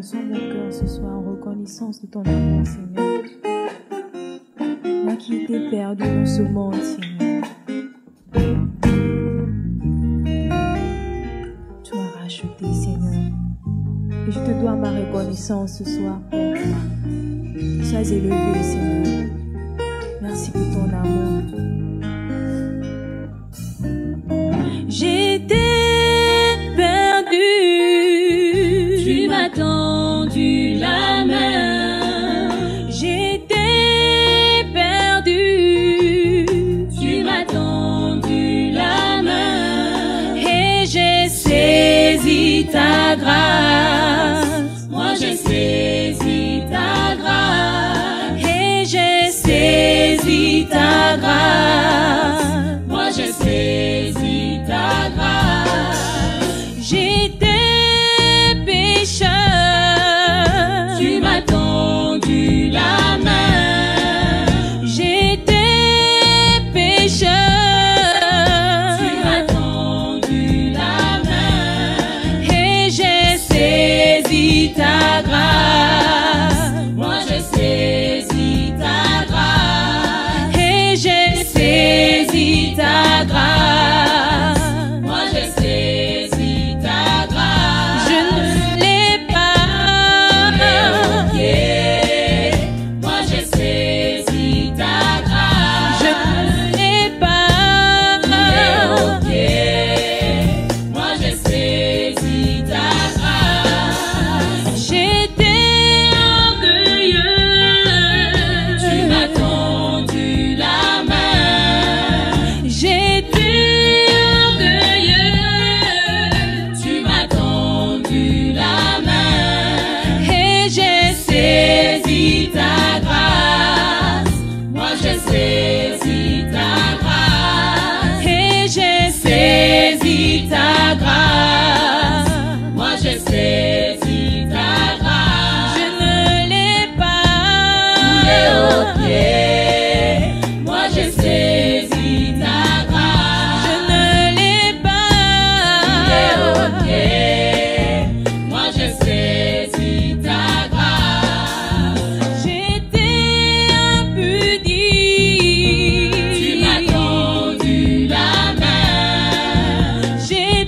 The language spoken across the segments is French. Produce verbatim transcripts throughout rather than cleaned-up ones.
reçois mon cœur ce soir en reconnaissance de ton amour, Seigneur. Moi qui étais perdu dans ce monde, Seigneur. Tu m'as racheté, Seigneur. Et je te dois ma reconnaissance ce soir, Père. Sois élevé, Seigneur. Merci pour ton amour. J'étais perdu, tu m'as tendu la main. J'étais perdu, tu m'as tendu la main. et j'ai saisi ta grâce. Moi j'ai saisi ta grâce. Et j'ai saisi ta grâce. Moi j'ai saisi ta grâce. J'étais pécheur, Tu m'as tendu la main. j'étais pécheur, Tu m'as tendu la main. et j'ai saisi ta grâce. Moi j'ai saisi ta grâce. Et j'ai saisi ta grâce. Moi j'ai saisi ta grâce. Je ne l'ai pas. Ok. Moi j'ai saisi ta grâce. Je ne l'ai pas. Ok. Moi j'ai saisi ta grâce. J'étais orgueilleux. Tu m'as tendu la main. J'étais orgueilleux. Tu m'as tendu la main. Et j'ai saisi ta grâce. Moi j'ai saisi ta grâce. Et j'ai saisi ta grâce. Moi j'ai saisi ta grâce. Je ne l'ai pas. Ok. Moi j'ai saisi ta grâce. Je ne l'ai pas. Ok. Moi j'ai saisi ta grâce. J'étais impudique. Tu m'as tendu la main. J'étais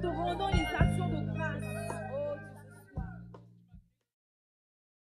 te rendons les